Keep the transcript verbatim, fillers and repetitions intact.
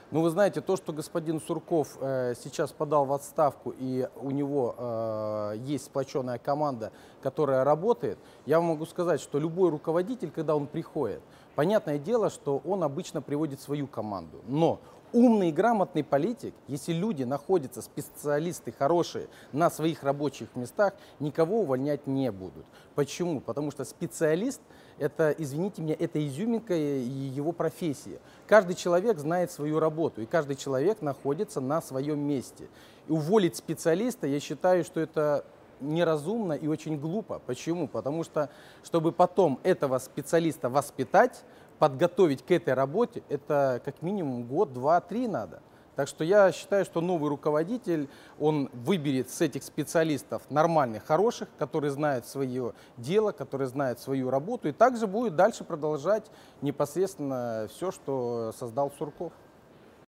Ну, вы знаете, то, что господин Сурков э, сейчас подал в отставку, и у него э, есть сплоченная команда, которая работает, я вам могу сказать, что любой руководитель, когда он приходит, понятное дело, что он обычно приводит свою команду. Но умный и грамотный политик, если люди находятся, специалисты хорошие на своих рабочих местах, никого увольнять не будут. Почему? Потому что специалист – это, извините меня, это изюминка его профессии. Каждый человек знает свою работу, и каждый человек находится на своем месте. И уволить специалиста, я считаю, что это неразумно и очень глупо. Почему? Потому что, чтобы потом этого специалиста воспитать, подготовить к этой работе, это как минимум год, два, три надо. Так что я считаю, что новый руководитель, он выберет с этих специалистов нормальных, хороших, которые знают свое дело, которые знают свою работу, и также будет дальше продолжать непосредственно все, что создал Сурков.